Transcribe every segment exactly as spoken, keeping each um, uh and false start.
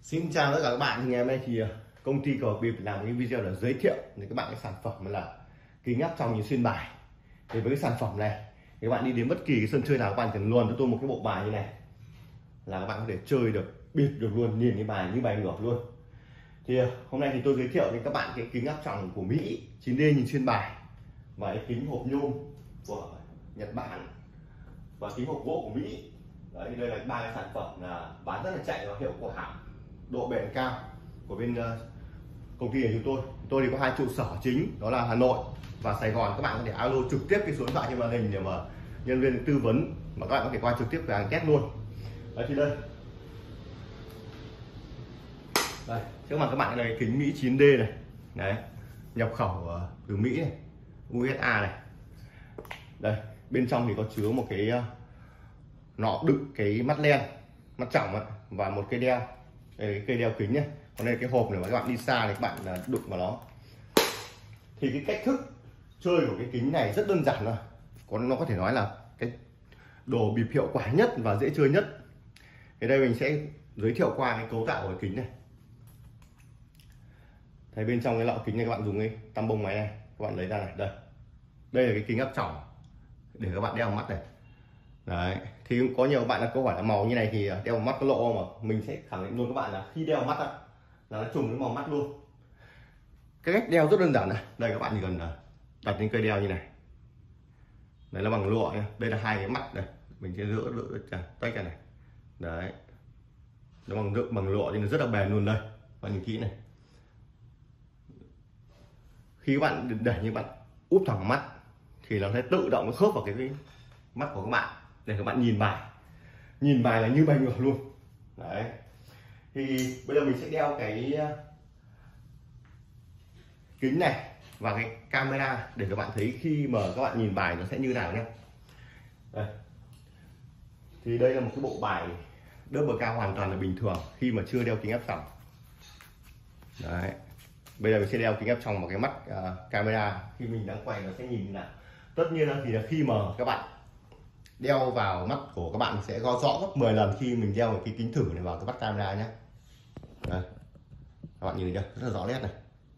Xin chào tất cả các bạn. Thì ngày hôm nay thì công ty Cờ Bạc Việt làm cái video để giới thiệu để các bạn cái sản phẩm là kính áp tròng nhìn xuyên bài. Thì với cái sản phẩm này thì các bạn đi đến bất kỳ cái sân chơi nào, các bạn cần luồn cho tôi một cái bộ bài như này là các bạn có thể chơi được, bịp được luôn, nhìn cái bài như bài ngược luôn. Thì hôm nay thì tôi giới thiệu đến các bạn cái kính áp tròng của Mỹ chín D nhìn xuyên bài, và cái kính hộp nhôm của Nhật Bản, và kính hộp gỗ của Mỹ. Đấy, đây là ba cái sản phẩm là bán rất là chạy và hiệu quả, độ bền cao của bên uh, công ty của chúng tôi. Tôi thì có hai trụ sở chính, đó là Hà Nội và Sài Gòn. Các bạn có thể alo trực tiếp cái số điện thoại trên màn hình để mà nhân viên tư vấn, mà các bạn có thể qua trực tiếp cửa hàng test luôn. Đấy thì đây, đây trước mặt các bạn này kính Mỹ chín D này, đấy nhập khẩu uh, từ Mỹ này, u ét a này. Đây bên trong thì có chứa một cái uh, nọ đựng cái mắt len, mắt tròng ấy, và một cây đeo. Đây là cái cây đeo kính nhé. Còn đây là cái hộp này mà các bạn đi xa thì các bạn đụng vào nó. Thì cái cách thức chơi của cái kính này rất đơn giản thôi. Còn nó có thể nói là cái đồ bịp hiệu quả nhất và dễ chơi nhất. Thì đây mình sẽ giới thiệu qua cái cấu tạo của cái kính này. Thấy bên trong cái lọ kính này các bạn dùng cái tăm bông máy này, các bạn lấy ra này, đây. Đây là cái kính áp tròng để các bạn đeo mắt này. Đấy, thì có nhiều bạn là câu hỏi là màu như này thì đeo vào mắt có lộ không, mà mình sẽ khẳng định luôn các bạn là khi đeo mắt là nó trùng với màu mắt luôn. Cái cách đeo rất đơn giản này, đây các bạn chỉ cần đặt lên cây đeo như này, đấy là bằng lụa nhá. Đây là hai cái mắt này, mình sẽ giữ giữ tách ra này, đấy nó bằng đựng bằng lụa nên nó rất là bền luôn. Đây bạn nhìn kỹ này, khi các bạn để như bạn úp thẳng mắt thì nó sẽ tự động nó khớp vào cái, cái mắt của các bạn để các bạn nhìn bài, nhìn bài là như bài ngược luôn. Đấy thì bây giờ mình sẽ đeo cái kính này và cái camera để các bạn thấy khi mà các bạn nhìn bài nó sẽ như nào nhé. Đây thì đây là một cái bộ bài double cao hoàn toàn là bình thường khi mà chưa đeo kính áp tròng. Đấy, bây giờ mình sẽ đeo kính áp tròng vào cái mắt uh, camera, khi mình đang quay nó sẽ nhìn như nào. Tất nhiên là thì là khi mà các bạn đeo vào mắt của các bạn sẽ có rõ gấp mười lần khi mình đeo cái kính thử này vào cái mắt camera nhé. Đây các bạn nhìn thấy chưa, rất là rõ nét này.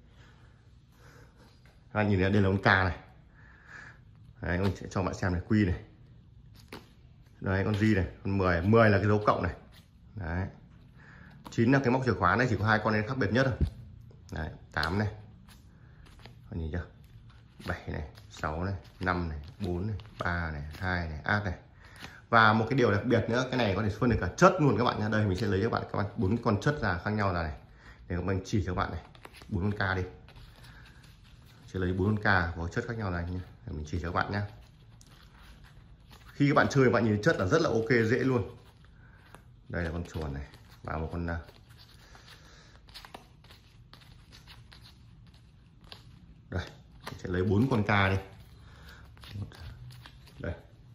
Các bạn nhìn thấy đây là con K này. Đấy, mình sẽ cho bạn xem này, Q này, đây con G này, con mười, mười là cái dấu cộng này, đấy chín là cái móc chìa khóa này, chỉ có hai con này khác biệt nhất thôi. Đấy tám này, bạn nhìn chưa, bảy này, sáu này, năm này, bốn này, ba này, hai này, ác này. Và một cái điều đặc biệt nữa, cái này có thể phân được cả chất luôn các bạn nhé. Đây mình sẽ lấy cho các bạn các bạn bốn con chất ra khác nhau ra này, để mình chỉ cho các bạn này, bốn con K đi, sẽ lấy bốn con K có chất khác nhau này nhé, để mình chỉ cho các bạn nhé. Khi các bạn chơi các bạn nhìn chất là rất là ok, dễ luôn. Đây là con chuồn này và một con đây, mình sẽ lấy bốn con K đi. Đây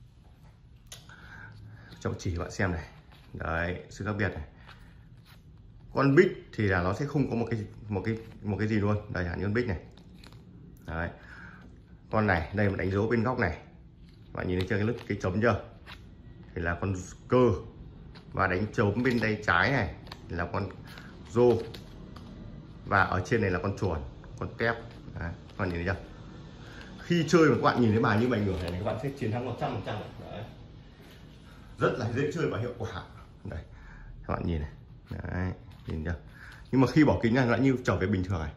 cho chỉ các bạn xem này, đấy sự khác biệt này. Con bích thì là nó sẽ không có một cái một cái một cái gì luôn, đây là những con bích này. Đấy, con này đây mà đánh dấu bên góc này, bạn nhìn thấy chưa, cái lúc cái chấm chưa, thì là con cơ, và đánh chấm bên tay trái này là con rô, và ở trên này là con chuồn, con tép. Đấy, các bạn nhìn thấy chưa, khi chơi mà các bạn nhìn thấy bài như bài ngửa này, này các bạn sẽ chiến thắng một trăm phần trăm. Rất là dễ chơi và hiệu quả. Đây các bạn nhìn này, đấy nhìn chưa, nhưng mà khi bỏ kính này nó lại như trở về bình thường này.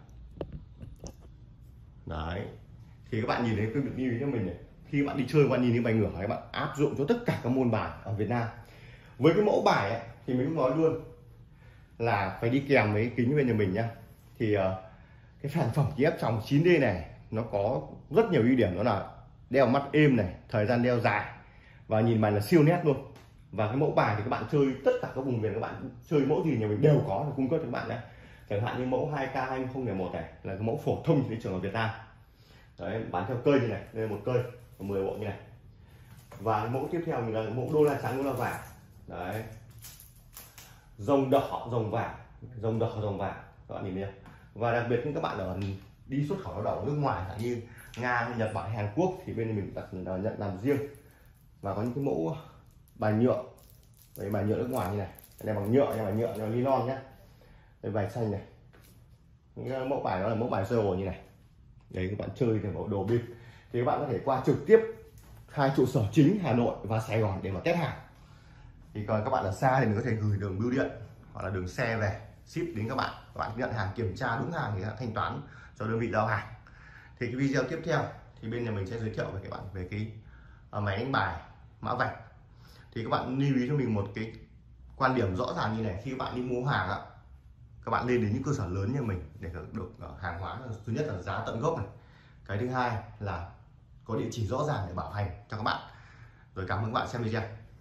Đấy thì các bạn nhìn thấy cái việc lưu ý cho mình này, khi bạn đi chơi các bạn nhìn thấy bài ngửa các bạn áp dụng cho tất cả các môn bài ở Việt Nam. Với cái mẫu bài ấy, thì mình cũng nói luôn là phải đi kèm với kính bên nhà mình nhá. Thì uh, cái sản phẩm kính áp tròng chín D này nó có rất nhiều ưu điểm, đó là đeo mắt êm này, thời gian đeo dài và nhìn bài là siêu nét luôn. Và cái mẫu bài thì các bạn chơi tất cả các vùng miền, các bạn chơi mẫu gì nhà mình đều có để cung cấp cho các bạn đấy. Chẳng hạn như mẫu hai K hai không không một này là cái mẫu phổ thông trên thị trường ở Việt Nam. Đấy, bán theo cây như này, đây là một cây mười bộ như này. Và cái mẫu tiếp theo mình là mẫu đô la trắng, đô la vàng. Đấy, rồng đỏ rồng vàng, rồng đỏ rồng vàng, các bạn nhìn thấy không? Và đặc biệt khi các bạn ở đi xuất khẩu lao động nước ngoài như Nga, Nhật Bản, Hàn Quốc thì bên mình đặt nhận làm riêng. Và có những cái mẫu bài nhựa, đấy bài nhựa nước ngoài như này, đây bằng nhựa, nhưng mà nhựa là nylon nhé. Đây, bài xanh này, những mẫu bài đó là mẫu bài zero như này. Đấy, các bạn chơi thì mẫu đồ bịp thì các bạn có thể qua trực tiếp hai trụ sở chính Hà Nội và Sài Gòn để mà test hàng. Thì còn các bạn ở xa thì mình có thể gửi đường bưu điện hoặc là đường xe về ship đến các bạn, các bạn nhận hàng, kiểm tra đúng hàng thì thanh toán cho đơn vị giao hàng. Thì cái video tiếp theo thì bên nhà mình sẽ giới thiệu với các bạn về cái máy đánh bài mã vạch. Thì các bạn lưu ý cho mình một cái quan điểm rõ ràng như này: khi các bạn đi mua hàng ạ, các bạn lên đến những cơ sở lớn như mình để được hàng hóa, thứ nhất là giá tận gốc này, cái thứ hai là có địa chỉ rõ ràng để bảo hành cho các bạn. Rồi, cảm ơn các bạn xem video.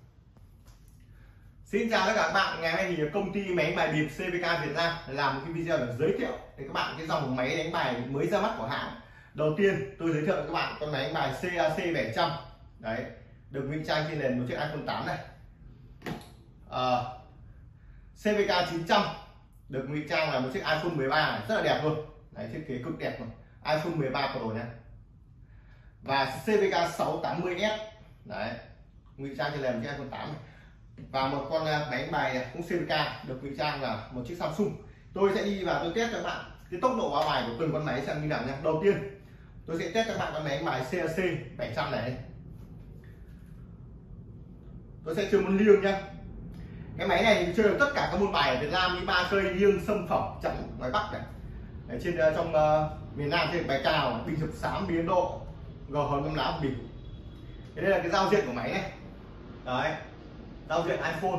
Xin chào tất cả các bạn. Ngày hôm nay thì công ty máy đánh bài bịp xê vê ca Việt Nam làm một cái video để giới thiệu để các bạn cái dòng máy đánh bài mới ra mắt của hãng. Đầu tiên tôi giới thiệu với các bạn con máy đánh bài xê a xê bảy trăm. Đấy, được ngụy trang trên nền một chiếc iPhone tám này. À, xê vê ca chín trăm được ngụy trang là một chiếc iPhone mười ba này, rất là đẹp luôn. Đấy, thiết kế cực đẹp luôn, iPhone mười ba Pro nha. Và xê vê ca sáu tám mươi S đấy, ngụy trang trên nền một chiếc iPhone tám này. Và một con máy đánh bài cũng xê vê ca được ngụy trang là một chiếc Samsung. Tôi sẽ đi vào tôi test cho các bạn cái tốc độ báo bài của từng con máy xem như nào nha. Đầu tiên tôi sẽ test cho các bạn con máy đánh bài xê a xê bảy trăm này. Tôi sẽ chơi môn liêng nhá. Cái máy này chơi được tất cả các môn bài ở Việt Nam như ba cây, liêng, xâm phẩm, chẵn, ngoài Bắc này. Đấy, trên trong uh, miền Nam trên bài cào, bình chụp xám, biến độ, gờ hờ ngâm lá bình. Thế đây là cái giao diện của máy này. Đấy, giao diện iPhone.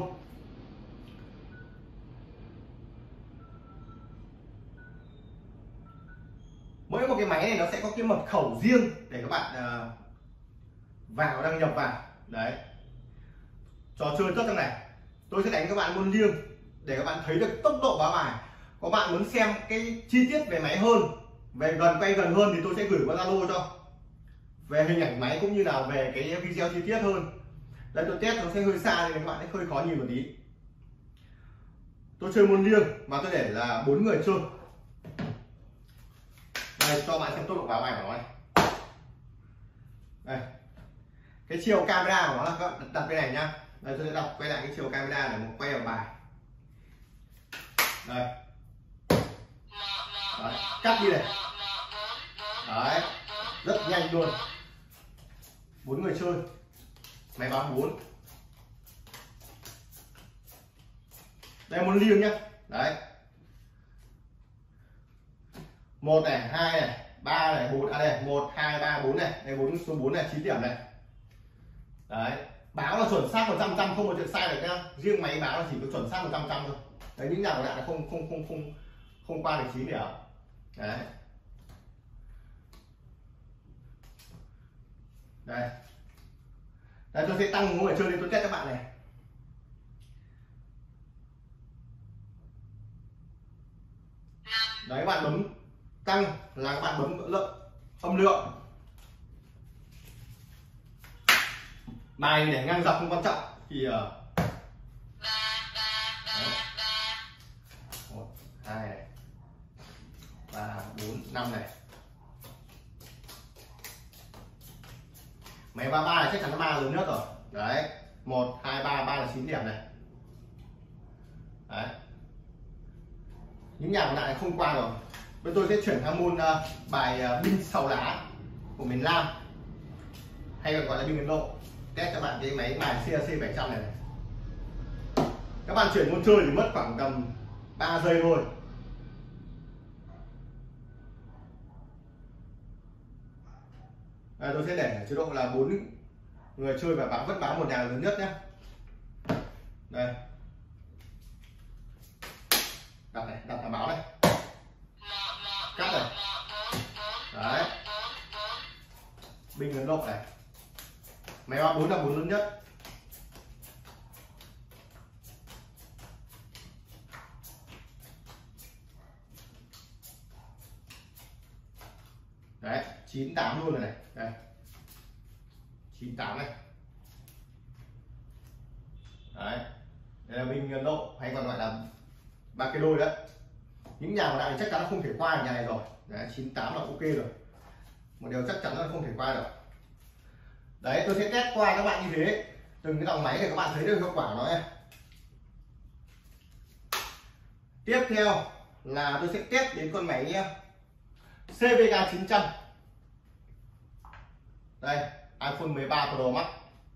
Mỗi một cái máy này nó sẽ có cái mật khẩu riêng để các bạn uh, vào đăng nhập vào. Đấy, trò chơi tốt trong này. Tôi sẽ đánh các bạn môn liêng để các bạn thấy được tốc độ báo bài. Có bạn muốn xem cái chi tiết về máy hơn, về gần quay gần hơn thì tôi sẽ gửi qua Zalo cho, về hình ảnh máy cũng như là về cái video chi tiết hơn. Đây, tôi test nó sẽ hơi xa nên các bạn sẽ hơi khó nhìn một tí. Tôi chơi môn liêng và tôi để là bốn người chơi. Đây, cho bạn xem tốc độ báo bài của nó này. Đây, cái chiều camera của nó là các bạn đặt bên này nhá. Đây, tôi sẽ đọc quay lại cái chiều camera để một quay vào bài. Đây. Đấy, cắt đi này. Đấy, rất nhanh luôn. Bốn người chơi, máy báo bốn. Đây môn liêng nhá. Đấy, một này, hai này, ba này, bốn, à đây, một, hai, ba, bốn này, đây bốn, số bốn này, chín điểm này. Đấy, báo là chuẩn xác một trăm phần trăm, không có chuyện sai được nhá. Riêng máy báo là chỉ có chuẩn xác một trăm phần trăm thôi. Đấy, những nhà còn lại là không không không không không qua được chín điểm. Đấy. Đây. Đây, tôi sẽ tăng người chơi lên tôi test các bạn này. Đấy, các bạn bấm tăng là các bạn bấm lượng âm lượng. Bài để ngang dọc không quan trọng thì uh, một, hai này, ba, bốn, năm này. Máy ba ba chắc chắn nó ba lớn nhất rồi. Đấy, một, hai, ba, ba là chín điểm này. Đấy, những nhà còn lại không qua rồi. Bên tôi sẽ chuyển sang môn uh, bài uh, binh sáu lá của miền Nam, hay còn gọi là binh Ấn Độ. Test cho bạn cái máy bài xê a xê bảy trăm này, này. Các bạn chuyển môn chơi thì mất khoảng tầm ba giây thôi. Đây, tôi sẽ để chế độ là bốn người chơi và báo vẫn báo một nhà lớn nhất nhé. Đây, đặt này, đặt là báo này, cắt này. Đấy, binh Ấn Độ này, máy báo bốn là bốn lớn nhất. Đấy, chín tám luôn rồi này. Đây, chín tám này. Đấy, đây là binh Ấn Độ hay còn gọi là ba cái đôi đấy. Những nhà còn lại chắc chắn là không thể qua được nhà này rồi. Đấy, chín tám là ok rồi. Một điều chắc chắn là không thể qua được. Đấy, tôi sẽ test qua các bạn như thế từng cái dòng máy để các bạn thấy được hiệu quả của nó nhé. Tiếp theo là tôi sẽ test đến con máy xê vê ca chín trăm. Đây, iPhone mười ba Pro Max.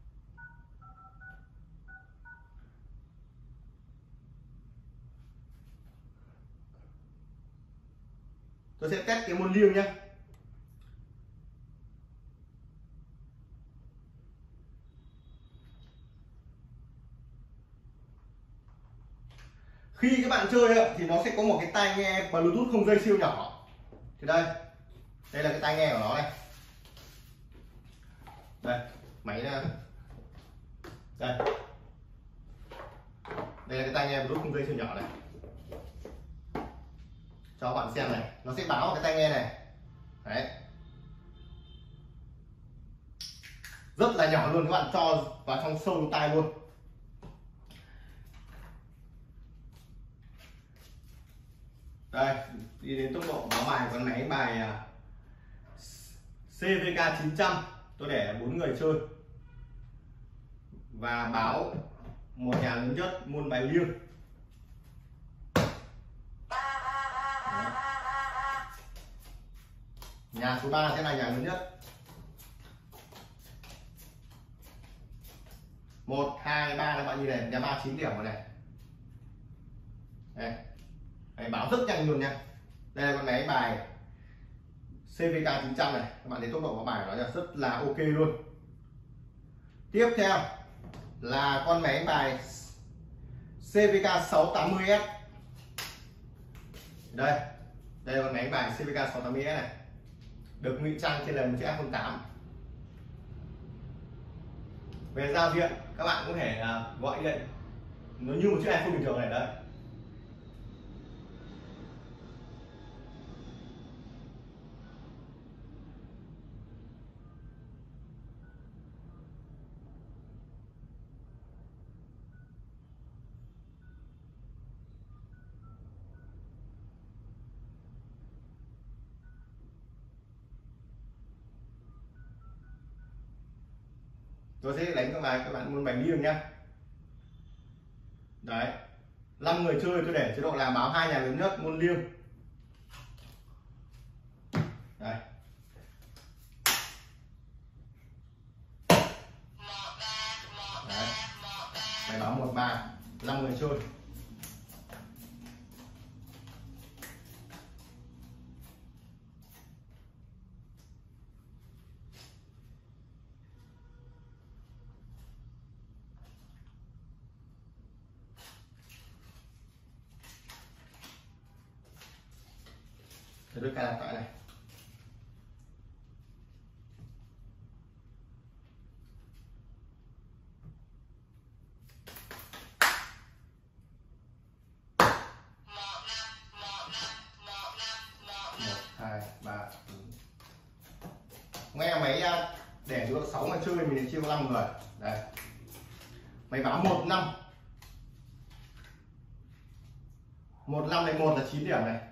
Tôi sẽ test cái môn liêng nhé. Khi các bạn chơi thì nó sẽ có một cái tai nghe Bluetooth không dây siêu nhỏ. Thì đây, đây là cái tai nghe của nó này. Đây, máy đây. Đây là cái tai nghe Bluetooth không dây siêu nhỏ này. Cho các bạn xem này, nó sẽ báo vào cái tai nghe này. Đấy. Rất là nhỏ luôn, các bạn cho vào trong sâu trong tai luôn. Đây, đi đến tốc độ báo bài của con máy bài xê vê ca chín trăm. Tôi để bốn người chơi và báo một nhà lớn nhất môn bài liêng. Nhà số ba sẽ là nhà lớn nhất. Một, hai, ba các bạn nhìn này, nhà ba chín điểm rồi này. Đây. Đấy, báo rất nhanh luôn nha. Đây là con máy bài xê vê ca chín trăm này, các bạn thấy tốc độ báo bài của nó rất là ok luôn. Tiếp theo là con máy bài xê vê ca sáu tám mươi S. Đây, đây là con máy bài xê vê ca sáu tám mươi S này, được ngụy trang trên là một chiếc iPhone tám. Về giao diện các bạn có thể gọi điện nó như một chiếc iPhone bình thường này đấy. Tôi sẽ đánh các bạn các bạn môn bài liêng nhá. Đấy, năm người chơi tôi để chế độ là báo hai nhà lớn nhất môn liêng. Đây. Đấy. Bài báo một ba, năm người chơi. Để tôi cài đặt lại này. Một, hai, ba. Nghe máy để cho sáu người chơi mình chia năm người. Đây. Máy báo một năm. Một năm này, một là chín điểm này.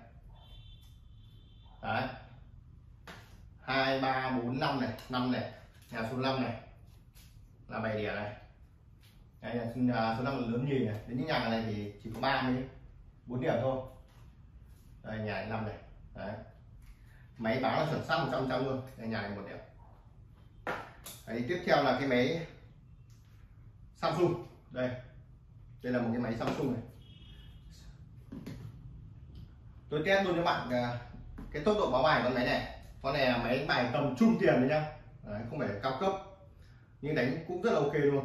Đấy. hai, ba, bốn, năm này, năm này, nhà số năm này là bảy điểm này. Đây là nhà số năm là lớn nhì này, đến những nhà này thì chỉ có ba mươi bốn điểm thôi. Đây nhà năm này. Đấy. Máy báo là chuẩn xác một trăm phần trăm luôn. Đây nhà này một điểm. Đấy, tiếp theo là cái máy Samsung. Đây. Đây là một cái máy Samsung này. Tôi test luôn cho bạn cái tốc độ báo bài con máy này. Con này là máy đánh bài tầm trung tiền đấy nhá. Đấy, không phải cao cấp nhưng đánh cũng rất là ok luôn.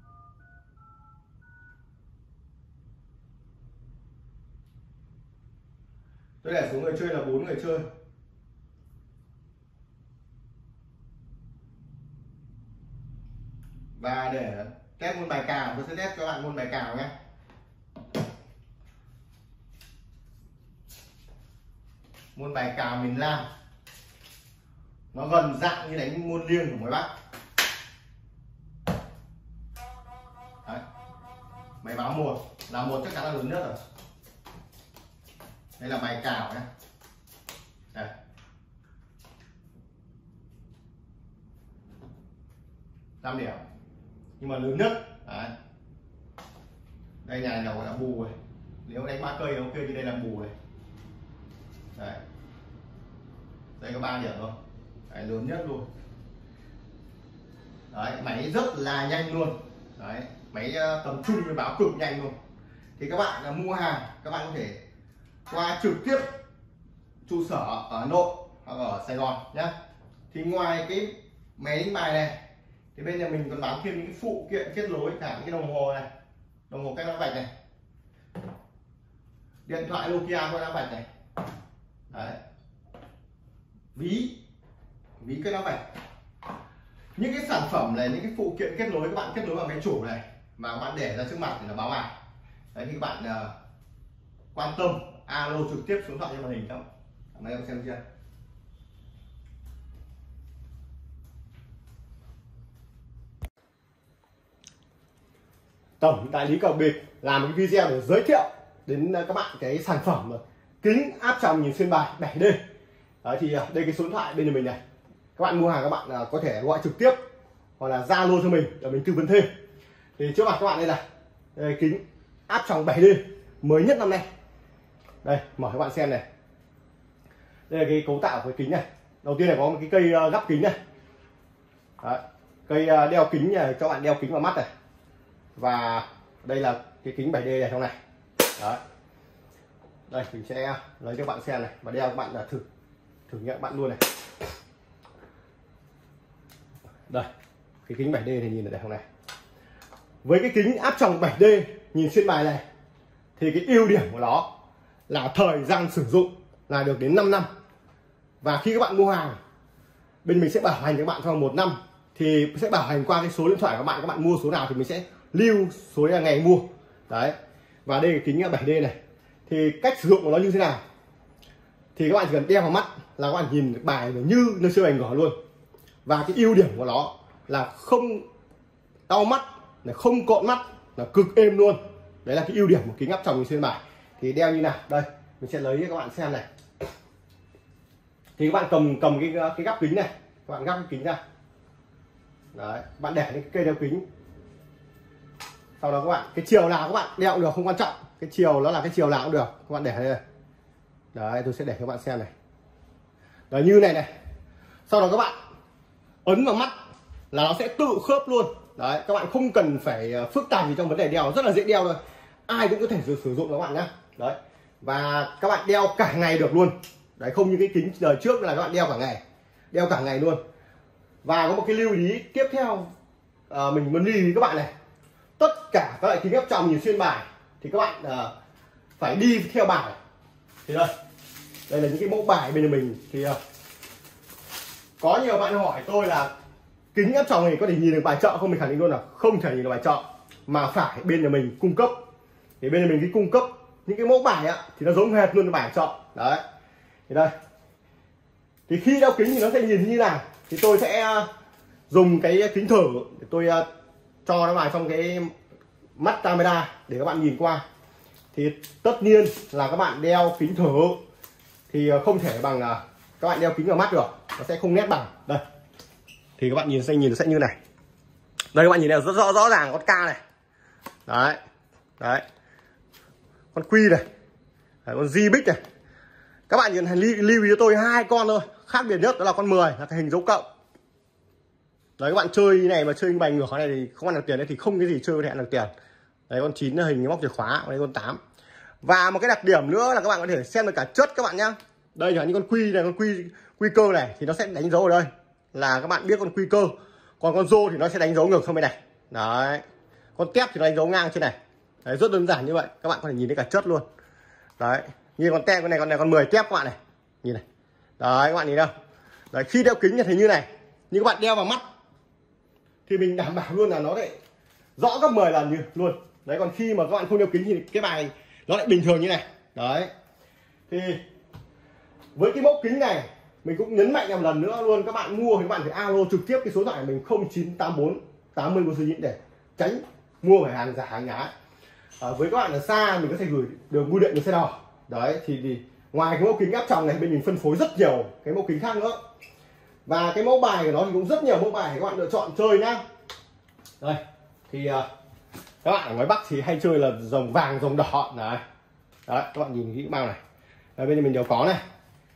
Tôi để số người chơi là bốn người chơi. Và để test môn bài cào, tôi sẽ test cho bạn môn bài cào nhé. Môn bài cào miền Nam nó gần dạng như đánh môn liêng của ngoài Bắc. Đấy. Máy báo một là một chắc chắn là lớn nhất rồi. Đây là bài cào nhé. Đây. năm điểm nhưng mà lớn nhất. Đấy. Đây nhà này là bù này, nếu đánh ba cây ok, như đây là bù này. Đấy, đây có ba điểm thôi. Đấy, lớn nhất luôn. Đấy, máy rất là nhanh luôn. Đấy, máy tầm trung với báo cực nhanh luôn. Thì các bạn là mua hàng, các bạn có thể qua trực tiếp trụ sở ở Hà Nội hoặc ở Sài Gòn nhé. Thì ngoài cái máy đánh bài này thì bên nhà mình còn bán thêm những cái phụ kiện kết nối, cả những cái đồng hồ này, đồng hồ cách đá vạch này, điện thoại Nokia cách đá vạch này. Đấy, ví ví cách đá vạch. Những cái sản phẩm này, những cái phụ kiện kết nối các bạn kết nối vào máy chủ này mà các bạn để ra trước mặt thì nó báo bài. Đấy, thì các bạn uh, quan tâm alo trực tiếp xuống thoại trên màn hình không? Hôm nay em xem chưa? Tổng đại lý cờ bịp làm một cái video để giới thiệu đến các bạn cái sản phẩm kính áp tròng nhìn xuyên bài bảy D. Đấy, thì đây cái số điện thoại bên nhà mình này, các bạn mua hàng các bạn có thể gọi trực tiếp hoặc là Zalo cho mình để mình tư vấn thêm. Thì trước mặt các bạn đây là đây, kính áp tròng bảy D mới nhất năm nay. Đây, mở các bạn xem này. Đây là cái cấu tạo của cái kính này. Đầu tiên là có một cái cây gắp kính này. Đấy, cây đeo kính này cho bạn đeo kính vào mắt này. Và đây là cái kính bảy D này trong này. Đấy, đây mình sẽ lấy cho bạn xem này và đeo các bạn là thử thử nghiệm bạn luôn này. Đây, cái kính bảy D thì nhìn ở đây không này. Với cái kính áp tròng bảy D nhìn xuyên bài này thì cái ưu điểm của nó là thời gian sử dụng là được đến năm năm. Và khi các bạn mua hàng, bên mình sẽ bảo hành các bạn trong một năm, thì sẽ bảo hành qua cái số điện thoại của các bạn, các bạn mua số nào thì mình sẽ lưu số là ngày mua. Đấy. Và đây là kính bảy D này. Thì cách sử dụng của nó như thế nào? Thì các bạn chỉ cần đeo vào mắt là các bạn nhìn bài như nơi siêu bài ngỏ luôn. Và cái ưu điểm của nó là không đau mắt, là không cộn mắt, là cực êm luôn. Đấy là cái ưu điểm của kính áp tròng nhìn xuyên bài. Thì đeo như nào? Đây, mình sẽ lấy cho các bạn xem này. Thì các bạn cầm cầm cái cái gắp kính này, các bạn gắp cái kính ra. Đấy, bạn để cái cây đeo kính. Sau đó các bạn, cái chiều nào các bạn đeo cũng được, không quan trọng. Cái chiều nó là cái chiều nào cũng được, các bạn để đây. Đấy, tôi sẽ để cho các bạn xem này. Đấy, như này này. Sau đó các bạn ấn vào mắt là nó sẽ tự khớp luôn. Đấy, các bạn không cần phải phức tạp gì trong vấn đề đeo, rất là dễ đeo thôi. Ai cũng có thể sử, sử dụng các bạn nhé. Đấy. Và các bạn đeo cả ngày được luôn. Đấy, không như cái kính đời trước là các bạn đeo cả ngày. Đeo cả ngày luôn. Và có một cái lưu ý tiếp theo à, mình muốn lưu ý các bạn này. Tất cả các loại kính áp tròng nhìn xuyên bài thì các bạn à, phải đi theo bài. Thì đây, đây là những cái mẫu bài bên mình. Thì à, có nhiều bạn hỏi tôi là kính áp tròng này có thể nhìn được bài chợ không? Mình khẳng định luôn là không thể nhìn được bài chợ, mà phải bên nhà mình cung cấp. Thì bên nhà mình cái cung cấp những cái mẫu bài á thì nó giống hệt luôn với bài chợ. Đấy, thì đây, thì khi đeo kính thì nó sẽ nhìn như nào, thì tôi sẽ dùng cái kính thử để tôi cho nó vào trong cái mắt camera để các bạn nhìn qua. Thì tất nhiên là các bạn đeo kính thử thì không thể bằng các bạn đeo kính vào mắt được, nó sẽ không nét bằng. Đây, thì các bạn nhìn sẽ nhìn nó sẽ như này. Đây, các bạn nhìn này rất rõ rõ ràng con K này. Đấy, đấy, con Quy này, đấy, con Di Bích này. Các bạn nhìn lưu ý cho tôi hai con thôi, khác biệt nhất đó là con mười là cái hình dấu cộng. Đấy, các bạn chơi như này mà chơi bài ngược này thì không ăn được tiền đấy, thì không cái gì chơi có thể ăn được tiền. Đấy, con chín là hình móc chìa khóa, đây con tám. Và một cái đặc điểm nữa là các bạn có thể xem được cả chất các bạn nhá. Đây là những con Quy này, con Quy quy cơ này thì nó sẽ đánh dấu ở đây là các bạn biết con quy cơ. Còn con rô thì nó sẽ đánh dấu ngược sang bên này. Đấy, con tép thì nó đánh dấu ngang trên này. Đấy, rất đơn giản như vậy, các bạn có thể nhìn thấy cả chất luôn. Đấy, như con tem con này, con này con mười tép các bạn này, nhìn này. Đấy, các bạn nhìn đâu. Đấy, khi đeo kính như thế như này, như các bạn đeo vào mắt thì mình đảm bảo luôn là nó lại rõ gấp mười lần như luôn. Đấy, còn khi mà các bạn không đeo kính thì cái bài nó lại bình thường như này. Đấy, thì với cái mẫu kính này mình cũng nhấn mạnh một lần nữa luôn, các bạn mua thì các bạn phải alo trực tiếp cái số điện thoại của mình không chín tám bốn tám mươi bốn số để tránh mua phải hàng giả hàng nhái. À, với các bạn ở xa mình có thể gửi đường bưu điện, đường xe đò. Đấy, thì, thì ngoài cái mẫu kính áp tròng này bên mình phân phối rất nhiều cái mẫu kính khác nữa. Và cái mẫu bài của nó thì cũng rất nhiều mẫu bài để các bạn lựa chọn chơi nhá. Đây, thì uh, các bạn ở ngoài Bắc thì hay chơi là rồng vàng, rồng đỏ này. Đấy, các bạn nhìn kỹ bao này. Đây, bên này mình đều có này.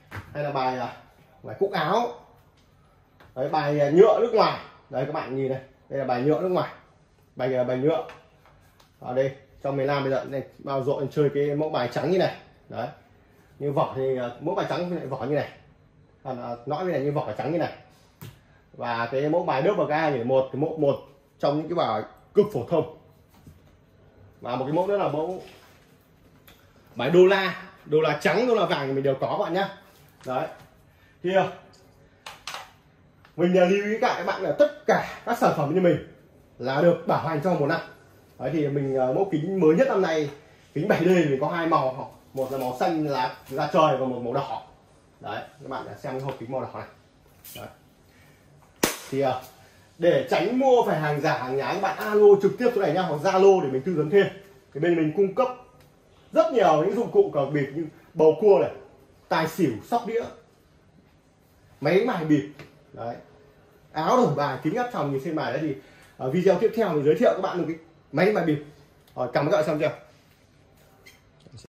hay là bài bài cúc áo đấy, bài nhựa nước ngoài đấy các bạn nhìn này, đây là bài nhựa nước ngoài, bài bài nhựa ở đây trong miền Nam bây giờ này bao rộn chơi cái mẫu bài trắng như này đấy, như vỏ thì mẫu bài trắng lại vỏ như này, à, nõi như này như vỏ trắng như này, và cái mẫu bài đớp vào ga thì một cái mẫu một trong những cái bài cực phổ thông. Và một cái mẫu nữa là mẫu bài đô la, đô la trắng, đô la vàng thì mình đều có các bạn nhé. Đấy thì mình lưu ý cả các bạn là tất cả các sản phẩm như mình là được bảo hành trong một năm. Đấy thì mình mẫu kính mới nhất năm nay, kính bảy D mình có hai màu, một là màu xanh là da trời và một màu đỏ. Đấy các bạn xem cái hộp kính màu đỏ này. Đấy. Thì để tránh mua phải hàng giả hàng nhái, các bạn alo trực tiếp chỗ này nha, hoặc Zalo để mình tư vấn thêm. Thì bên mình cung cấp rất nhiều những dụng cụ cờ bịp như bầu cua này, tài xỉu, sóc đĩa, máy bài bịp, đấy, áo đổi bài, kính áp tròng nhìn xem bài. Đấy thì uh, video tiếp theo mình giới thiệu các bạn một cái máy bài bịp. Rồi, cảm ơn các bạn xem chưa.